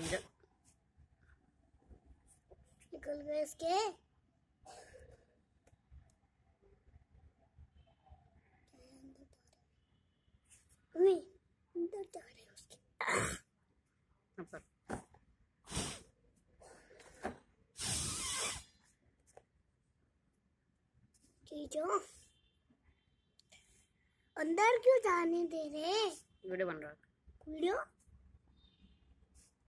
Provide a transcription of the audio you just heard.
निकल गए इसके। अंदर जा रहे हैं उसके। चीजों अंदर क्यों जाने दे रहे? वीडियो बन रहा है। वीडियो